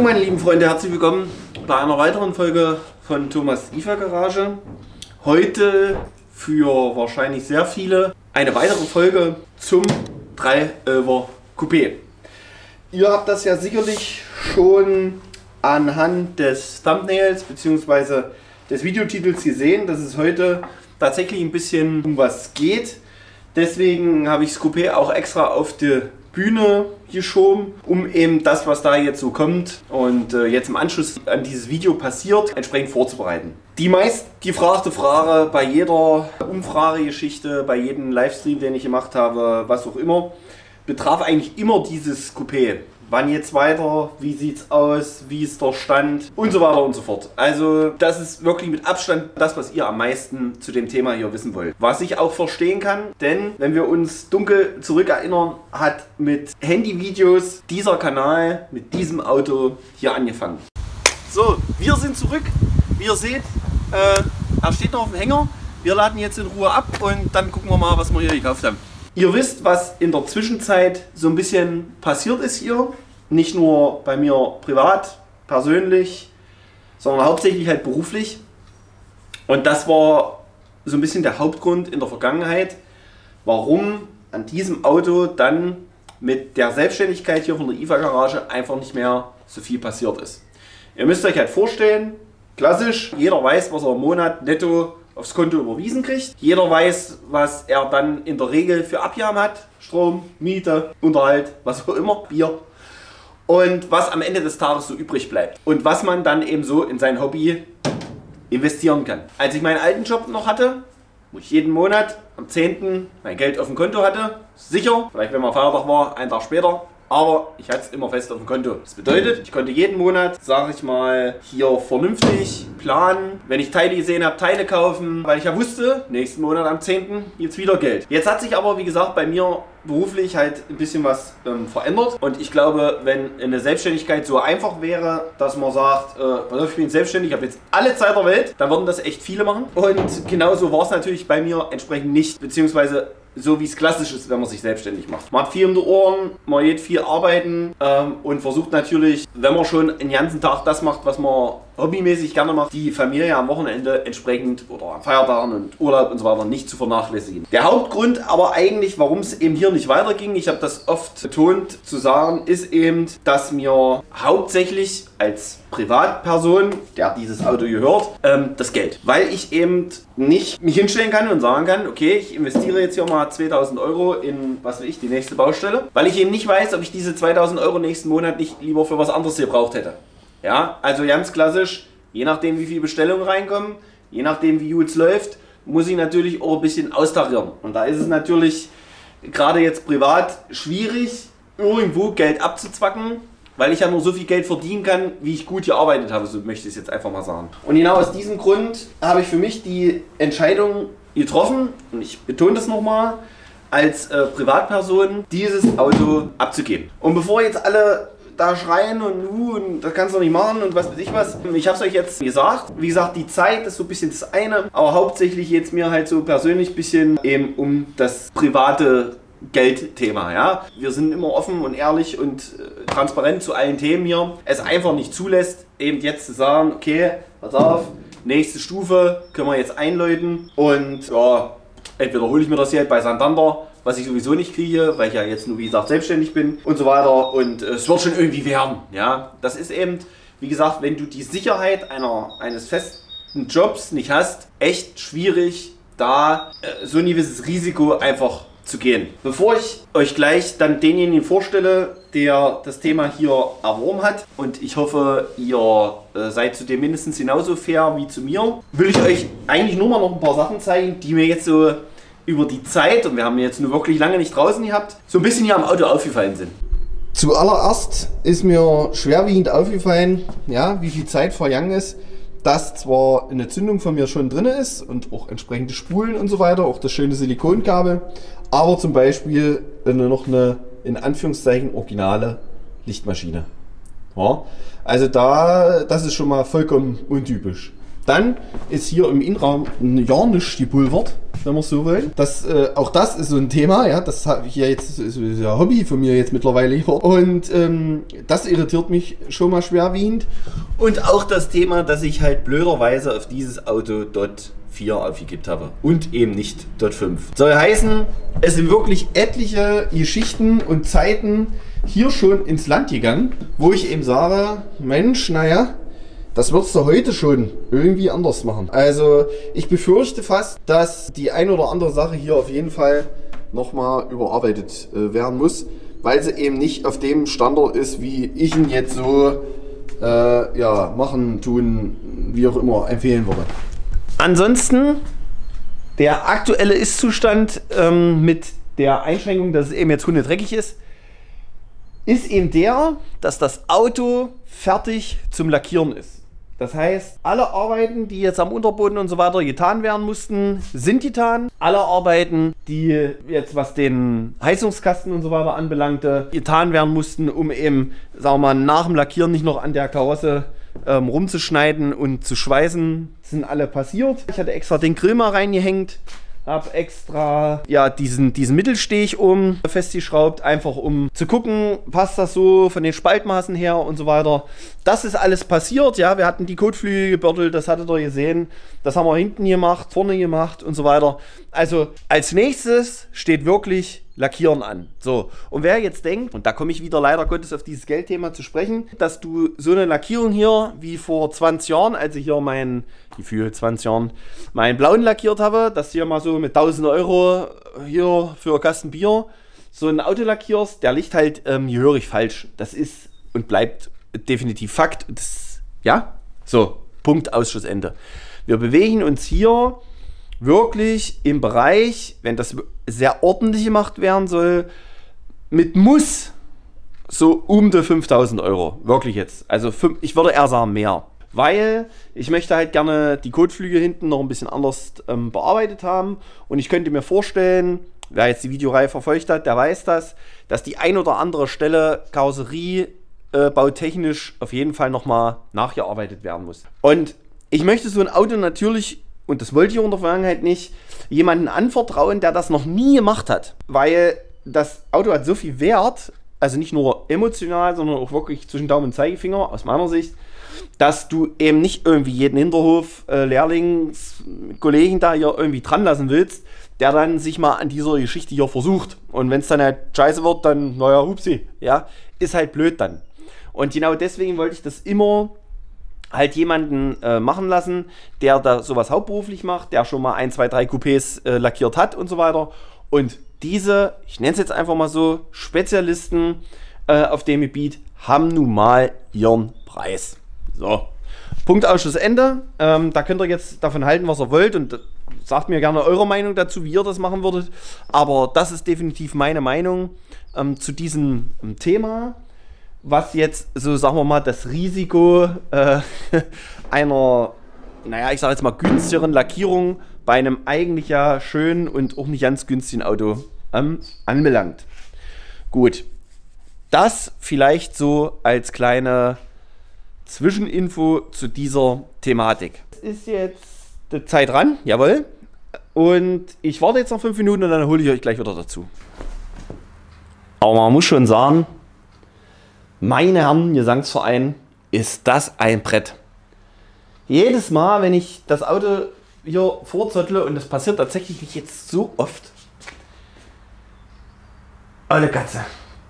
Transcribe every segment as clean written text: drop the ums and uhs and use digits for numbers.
meine lieben Freunde, herzlich willkommen bei einer weiteren Folge von Thomas IFA Garage. Heute für wahrscheinlich sehr viele eine weitere Folge zum 311er Coupé. Ihr habt das ja sicherlich schon anhand des Thumbnails bzw. des Videotitels gesehen, dass es heute tatsächlich ein bisschen um was geht. Deswegen habe ich das Coupé auch extra auf die Bühne geschoben, um eben das, was da jetzt so kommt und jetzt im Anschluss an dieses Video passiert, entsprechend vorzubereiten. Die meist gefragte Frage bei jeder Umfragegeschichte, bei jedem Livestream, den ich gemacht habe, was auch immer, betraf eigentlich immer dieses Coupé. Wann geht's weiter? Wie sieht's aus? Wie ist der Stand? Und so weiter und so fort. Also das ist wirklich mit Abstand das, was ihr am meisten zu dem Thema hier wissen wollt. Was ich auch verstehen kann, denn wenn wir uns dunkel zurückerinnern, hat mit Handyvideos dieser Kanal mit diesem Auto hier angefangen. So, wir sind zurück. Wie ihr seht, er steht noch auf dem Hänger. Wir laden jetzt in Ruhe ab und dann gucken wir mal, was wir hier gekauft haben. Ihr wisst, was in der Zwischenzeit so ein bisschen passiert ist hier. Nicht nur bei mir privat, persönlich, sondern hauptsächlich halt beruflich. Und das war so ein bisschen der Hauptgrund in der Vergangenheit, warum an diesem Auto dann mit der Selbstständigkeit hier von der IFA Garage einfach nicht mehr so viel passiert ist. Ihr müsst euch halt vorstellen, klassisch, jeder weiß, was er im Monat netto aufs Konto überwiesen kriegt. Jeder weiß, was er dann in der Regel für Abgaben hat. Strom, Miete, Unterhalt, was auch immer, Bier. Und was am Ende des Tages so übrig bleibt. Und was man dann eben so in sein Hobby investieren kann. Als ich meinen alten Job noch hatte, wo ich jeden Monat am 10. mein Geld auf dem Konto hatte, sicher, vielleicht wenn mal Feiertag war, einen Tag später, aber ich hatte es immer fest auf dem Konto. Das bedeutet, ich konnte jeden Monat, sage ich mal, hier vernünftig planen. Wenn ich Teile gesehen habe, Teile kaufen, weil ich ja wusste, nächsten Monat am 10. jetzt wieder Geld. Jetzt hat sich aber, wie gesagt, bei mir beruflich halt ein bisschen was verändert. Und ich glaube, wenn eine Selbstständigkeit so einfach wäre, dass man sagt, ich bin selbstständig, ich habe jetzt alle Zeit der Welt, dann würden das echt viele machen. Und genauso war es natürlich bei mir entsprechend nicht, beziehungsweise so wie es klassisch ist, wenn man sich selbstständig macht. Man hat viel um die Ohren, man geht viel arbeiten und versucht natürlich, wenn man schon den ganzen Tag das macht, was man hobbymäßig gerne macht, die Familie am Wochenende entsprechend oder an Feiertagen und Urlaub und so weiter nicht zu vernachlässigen. Der Hauptgrund aber eigentlich, warum es eben hier nicht weiterging, ich habe das oft betont zu sagen, ist eben, dass mir hauptsächlich als Privatperson, der dieses Auto gehört, das Geld. Weil ich eben nicht mich hinstellen kann und sagen kann, okay, ich investiere jetzt hier mal 2000 Euro in, was weiß ich, die nächste Baustelle, weil ich eben nicht weiß, ob ich diese 2000 Euro nächsten Monat nicht lieber für was anderes gebraucht hätte. Ja, also ganz klassisch, je nachdem wie viele Bestellungen reinkommen, je nachdem wie gut es läuft, muss ich natürlich auch ein bisschen austarieren. Und da ist es natürlich gerade jetzt privat schwierig, irgendwo Geld abzuzwacken, weil ich ja nur so viel Geld verdienen kann, wie ich gut gearbeitet habe, so möchte ich es jetzt einfach mal sagen. Und genau aus diesem Grund habe ich für mich die Entscheidung getroffen, und ich betone das nochmal, als Privatperson dieses Auto abzugeben. Und bevor jetzt alle da schreien und das kannst du nicht machen und was weiß ich was. Ich habe es euch jetzt gesagt. Wie gesagt, die Zeit ist so ein bisschen das eine, aber hauptsächlich jetzt mir halt so persönlich ein bisschen eben um das private Geldthema. Ja? Wir sind immer offen und ehrlich und transparent zu allen Themen hier. Es einfach nicht zulässt, eben jetzt zu sagen, okay, pass auf, nächste Stufe können wir jetzt einläuten und ja, entweder hole ich mir das Geld bei Santander, was ich sowieso nicht kriege, weil ich ja jetzt nur, wie gesagt, selbstständig bin und so weiter. Und es wird schon irgendwie werden. Ja? Das ist eben, wie gesagt, wenn du die Sicherheit eines festen Jobs nicht hast, echt schwierig, da so ein gewisses Risiko einfach zu gehen. Bevor ich euch gleich dann denjenigen vorstelle, der das Thema hier erworben hat, und ich hoffe, ihr seid zu dem mindestens genauso fair wie zu mir, will ich euch eigentlich nur mal noch ein paar Sachen zeigen, die mir jetzt so über die Zeit, und wir haben jetzt nur wirklich lange nicht draußen gehabt, so ein bisschen hier am Auto aufgefallen sind. Zuallererst ist mir schwerwiegend aufgefallen, ja, wie viel Zeit vergangen ist, dass zwar eine Zündung von mir schon drin ist und auch entsprechende Spulen und so weiter, auch das schöne Silikonkabel, aber zum Beispiel noch eine, in Anführungszeichen, originale Lichtmaschine. Ja, also das ist schon mal vollkommen untypisch. Dann ist hier im Innenraum ja nichts gepulvert. wenn wir es so wollen. Auch das ist so ein Thema, ja, das habe ich ja jetzt, ist ja Hobby von mir jetzt mittlerweile hier. Und das irritiert mich schon mal schwerwiegend. Und auch das Thema, dass ich halt blöderweise auf dieses Auto Dot 4 aufgekippt habe und eben nicht Dot 5. Soll heißen, es sind wirklich etliche Geschichten und Zeiten hier schon ins Land gegangen, wo ich eben sage, Mensch, naja, das würdest du heute schon irgendwie anders machen. Also ich befürchte fast, dass die ein oder andere Sache hier auf jeden Fall nochmal überarbeitet werden muss, weil sie eben nicht auf dem Standard ist, wie ich ihn jetzt so ja, machen, tun, wie auch immer empfehlen würde. Ansonsten, der aktuelle Ist-Zustand mit der Einschränkung, dass es eben jetzt hundedreckig ist eben der, dass das Auto fertig zum Lackieren ist. Das heißt, alle Arbeiten, die jetzt am Unterboden und so weiter getan werden mussten, sind getan. Alle Arbeiten, die jetzt was den Heizungskasten und so weiter anbelangte, getan werden mussten, um eben, sagen wir mal, nach dem Lackieren nicht noch an der Karosse rumzuschneiden und zu schweißen, sind alle passiert. Ich hatte extra den Grill mal reingehängt, habe extra ja, diesen Mittelsteg oben festgeschraubt, einfach um zu gucken, passt das so von den Spaltmaßen her und so weiter. Das ist alles passiert, ja, wir hatten die Kotflügel gebürdelt, das hattet ihr gesehen. Das haben wir hinten gemacht, vorne gemacht und so weiter. Also als nächstes steht wirklich Lackieren an. So, und wer jetzt denkt, und da komme ich wieder leider Gottes auf dieses Geldthema zu sprechen, dass du so eine Lackierung hier, wie vor 20 Jahren, als ich hier meinen blauen lackiert habe, dass hier mal so mit 1000 Euro hier für einen Kasten Bier so ein Auto lackierst, der liegt halt gehörig falsch. Das ist und bleibt definitiv Fakt. Das, ja, so, Punkt, Ausschussende. Wir bewegen uns hier wirklich im Bereich, wenn das sehr ordentlich gemacht werden soll, mit Muss so um die 5000 Euro. Wirklich jetzt. Also ich würde eher sagen mehr. Weil ich möchte halt gerne die Kotflügel hinten noch ein bisschen anders bearbeitet haben. Und ich könnte mir vorstellen, wer jetzt die Videoreihe verfolgt hat, der weiß das, dass die ein oder andere Stelle Karosserie bautechnisch auf jeden Fall nochmal nachgearbeitet werden muss. Und ich möchte so ein Auto natürlich, und das wollte ich auch in der Vergangenheit nicht, jemanden anvertrauen, der das noch nie gemacht hat. Weil das Auto hat so viel Wert, also nicht nur emotional, sondern auch wirklich zwischen Daumen und Zeigefinger, aus meiner Sicht, dass du eben nicht irgendwie jeden Hinterhof Lehrlingskollegen da hier irgendwie dran lassen willst, der dann sich mal an dieser Geschichte hier versucht. Und wenn es dann halt scheiße wird, dann, naja, hupsi, ja, ist halt blöd dann. Und genau deswegen wollte ich das immer halt jemanden machen lassen, der da sowas hauptberuflich macht, der schon mal 1, 2, 3 Coupés lackiert hat und so weiter. Und diese, ich nenne es jetzt einfach mal so, Spezialisten auf dem Gebiet haben nun mal ihren Preis. So, Punkt, Ausschuss, Ende. Da könnt ihr jetzt davon halten, was ihr wollt, und sagt mir gerne eure Meinung dazu, wie ihr das machen würdet. Aber das ist definitiv meine Meinung zu diesem Thema, was jetzt, so sagen wir mal, das Risiko einer, naja, ich sage jetzt mal günstigeren Lackierung bei einem eigentlich ja schönen und auch nicht ganz günstigen Auto anbelangt. Gut, das vielleicht so als kleine Zwischeninfo zu dieser Thematik. Es ist jetzt die Zeit ran, jawohl. Und ich warte jetzt noch 5 Minuten und dann hole ich euch gleich wieder dazu. Aber man muss schon sagen, meine Herren, Gesangsverein, ist das ein Brett. Jedes Mal, wenn ich das Auto hier vorzottle, und das passiert tatsächlich nicht jetzt so oft, olle Katze.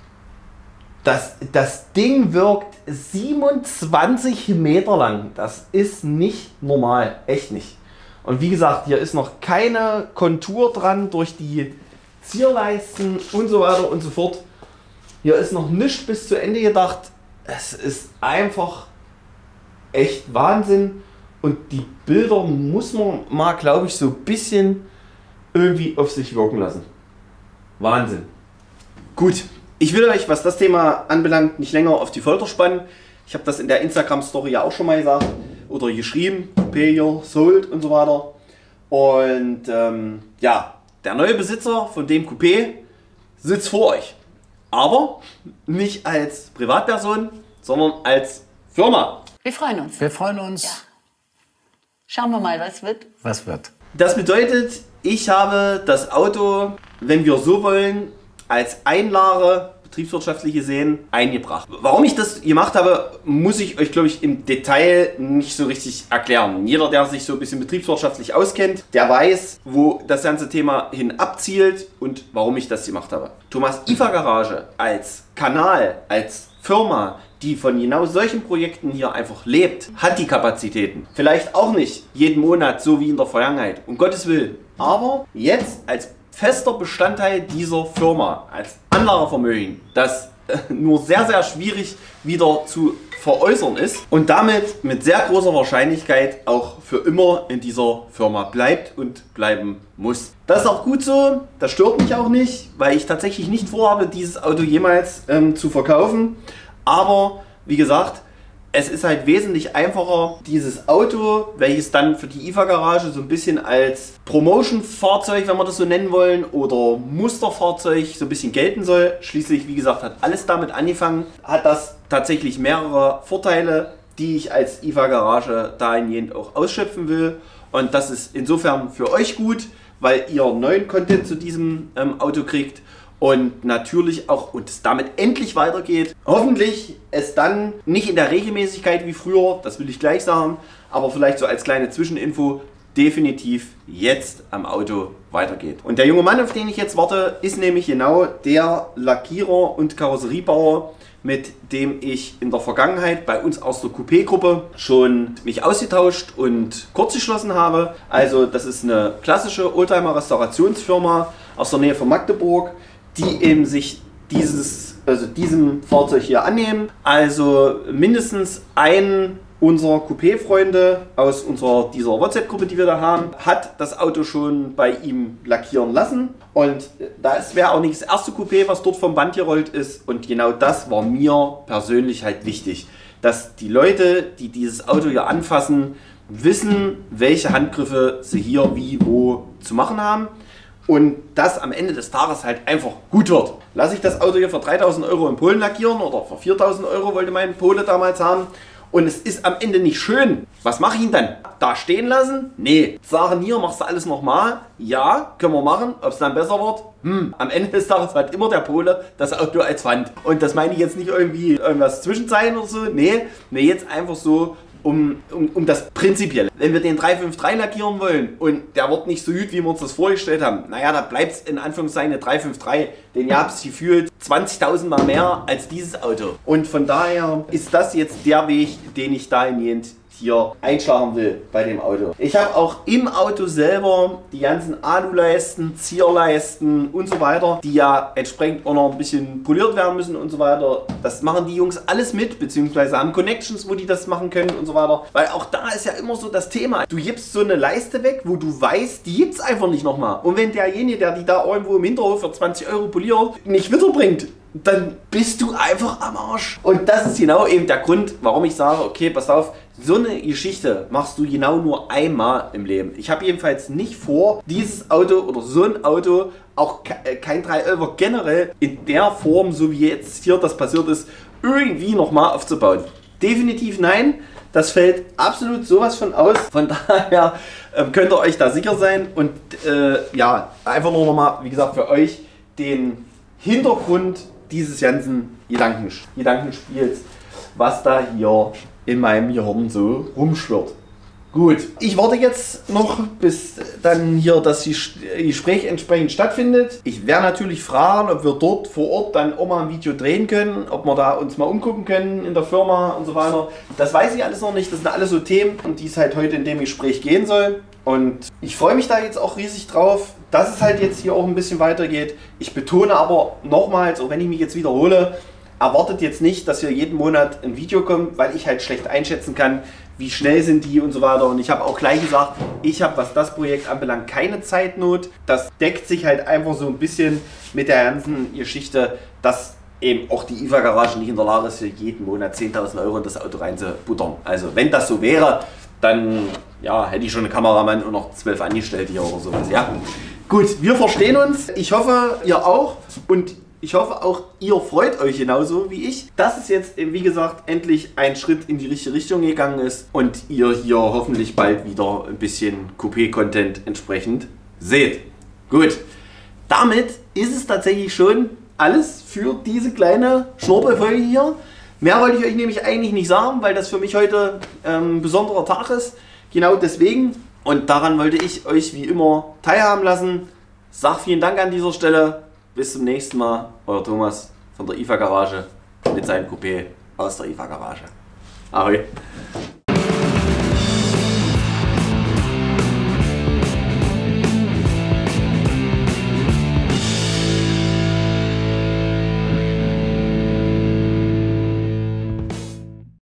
Das Ding wirkt 27 Meter lang. Das ist nicht normal. Echt nicht. Und wie gesagt, hier ist noch keine Kontur dran durch die Zierleisten und so weiter und so fort. Hier ist noch nichts bis zu Ende gedacht. Es ist einfach echt Wahnsinn. Und die Bilder muss man mal, glaube ich, so ein bisschen irgendwie auf sich wirken lassen. Wahnsinn. Gut. Ich will euch, was das Thema anbelangt, nicht länger auf die Folter spannen. Ich habe das in der Instagram-Story ja auch schon mal gesagt oder geschrieben, Coupé hier, sold und so weiter. Und ja, der neue Besitzer von dem Coupé sitzt vor euch. Aber nicht als Privatperson, sondern als Firma. Wir freuen uns. Wir freuen uns. Ja. Schauen wir mal, was wird. Was wird? Das bedeutet, Ich habe das Auto, wenn wir so wollen, als Einlage, betriebswirtschaftlich gesehen, eingebracht. Warum ich das gemacht habe, muss ich euch, glaube ich, im Detail nicht so richtig erklären. Jeder, der sich so ein bisschen betriebswirtschaftlich auskennt, der weiß, wo das ganze Thema hin abzielt und warum ich das gemacht habe. Thomas Ifer Garage als Kanal, als Firma, die von genau solchen Projekten hier einfach lebt, hat die Kapazitäten. Vielleicht auch nicht jeden Monat, so wie in der Vergangenheit, um Gottes Willen. Aber jetzt als fester Bestandteil dieser Firma, als Anlagevermögen, das nur sehr, sehr schwierig wieder zu veräußern ist und damit mit sehr großer Wahrscheinlichkeit auch für immer in dieser Firma bleibt und bleiben muss. Das ist auch gut so, das stört mich auch nicht, weil ich tatsächlich nicht vorhabe, dieses Auto jemals zu verkaufen. Aber wie gesagt, es ist halt wesentlich einfacher, dieses Auto, welches dann für die Ifer Garage so ein bisschen als Promotion-Fahrzeug, wenn wir das so nennen wollen, oder Musterfahrzeug so ein bisschen gelten soll. Schließlich, wie gesagt, hat alles damit angefangen, hat das tatsächlich mehrere Vorteile, die ich als Ifer Garage dahingehend auch ausschöpfen will. Und das ist insofern für euch gut, weil ihr neuen Content zu diesem Auto kriegt. Und natürlich auch, und es damit endlich weitergeht, hoffentlich es dann nicht in der Regelmäßigkeit wie früher, das will ich gleich sagen, aber vielleicht so als kleine Zwischeninfo, definitiv jetzt am Auto weitergeht. Und der junge Mann, auf den ich jetzt warte, ist nämlich genau der Lackierer und Karosseriebauer, mit dem ich in der Vergangenheit bei uns aus der Coupé-Gruppe schon mich ausgetauscht und kurz geschlossen habe. Also das ist eine klassische Oldtimer-Restaurationsfirma aus der Nähe von Magdeburg, die eben sich diesem Fahrzeug hier annehmen. Also mindestens ein unserer Coupé-Freunde aus dieser WhatsApp-Gruppe, die wir da haben, hat das Auto schon bei ihm lackieren lassen. Und das wäre auch nicht das erste Coupé, was dort vom Band gerollt ist. Und genau das war mir persönlich halt wichtig, dass die Leute, die dieses Auto hier anfassen, wissen, welche Handgriffe sie hier wie wo zu machen haben. Und das am Ende des Tages halt einfach gut wird. Lasse ich das Auto hier für 3.000 Euro in Polen lackieren oder für 4.000 Euro wollte mein Pole damals haben und es ist am Ende nicht schön. Was mache ich ihn dann? Da stehen lassen? Nee. Sagen hier, machst du alles nochmal? Ja, können wir machen. Ob es dann besser wird? Am Ende des Tages hat immer der Pole das Auto als Pfand. Und das meine ich jetzt nicht irgendwie irgendwas Zwischenzeilen oder so. Nee, jetzt einfach so um das Prinzipielle. Wenn wir den 353 lackieren wollen und der wird nicht so gut, wie wir uns das vorgestellt haben, naja, da bleibt es in Anführungszeichen eine 353, denn ihr habt es gefühlt 20.000 Mal mehr als dieses Auto. Und von daher ist das jetzt der Weg, den ich dahingehend hier einschlagen will bei dem Auto. Ich habe auch im Auto selber die ganzen Aluleisten, Zierleisten und so weiter, die ja entsprechend auch noch ein bisschen poliert werden müssen und so weiter. Das machen die Jungs alles mit, beziehungsweise haben Connections, wo die das machen können und so weiter. Weil auch da ist ja immer so das Thema. Du gibst so eine Leiste weg, wo du weißt, die gibt es einfach nicht nochmal. Und wenn derjenige, der die da irgendwo im Hinterhof für 20 Euro poliert, nicht wiederbringt, dann bist du einfach am Arsch. Und das ist genau eben der Grund, warum ich sage, okay, pass auf, so eine Geschichte machst du genau nur einmal im Leben. Ich habe jedenfalls nicht vor, dieses Auto oder so ein Auto, auch kein 311er generell in der Form, so wie jetzt hier das passiert ist, irgendwie nochmal aufzubauen. Definitiv nein. Das fällt absolut sowas von aus. Von daher könnt ihr euch da sicher sein. Und ja, einfach nur nochmal, wie gesagt, für euch den Hintergrund dieses ganzen Gedankenspiels, was da hier in meinem Gehirn so rumschwirrt. Gut, ich warte jetzt noch, bis dann hier das Gespräch entsprechend stattfindet. Ich werde natürlich fragen, ob wir dort vor Ort dann auch mal ein Video drehen können, ob wir da uns mal umgucken können in der Firma und so weiter. Das weiß ich alles noch nicht, das sind alles so Themen, um die es halt heute in dem Gespräch gehen soll. Und ich freue mich da jetzt auch riesig drauf, dass es halt jetzt hier auch ein bisschen weitergeht. Ich betone aber nochmals, auch wenn ich mich jetzt wiederhole, erwartet jetzt nicht, dass hier jeden Monat ein Video kommt, weil ich halt schlecht einschätzen kann, wie schnell sind die und so weiter. Und ich habe auch gleich gesagt, ich habe, was das Projekt anbelangt, keine Zeitnot. Das deckt sich halt einfach so ein bisschen mit der ganzen Geschichte, dass eben auch die Ifer Garage nicht in der Lage ist, für jeden Monat 10.000 Euro in das Auto reinzubuttern. Also wenn das so wäre, dann ja, hätte ich schon einen Kameramann und noch 12 Angestellte hier oder sowas. Ja. Gut, wir verstehen uns. Ich hoffe, ihr auch. Und ich hoffe auch, ihr freut euch genauso wie ich, dass es jetzt, wie gesagt, endlich ein Schritt in die richtige Richtung gegangen ist und ihr hier hoffentlich bald wieder ein bisschen Coupé-Content entsprechend seht. Gut, damit ist es tatsächlich schon alles für diese kleine Schnurbelfolge hier. Mehr wollte ich euch nämlich eigentlich nicht sagen, weil das für mich heute ein besonderer Tag ist. Genau deswegen. Und daran wollte ich euch wie immer teilhaben lassen. Sag vielen Dank an dieser Stelle. Bis zum nächsten Mal. Euer Thomas von der IFA Garage mit seinem Coupé aus der IFA Garage. Ahoi.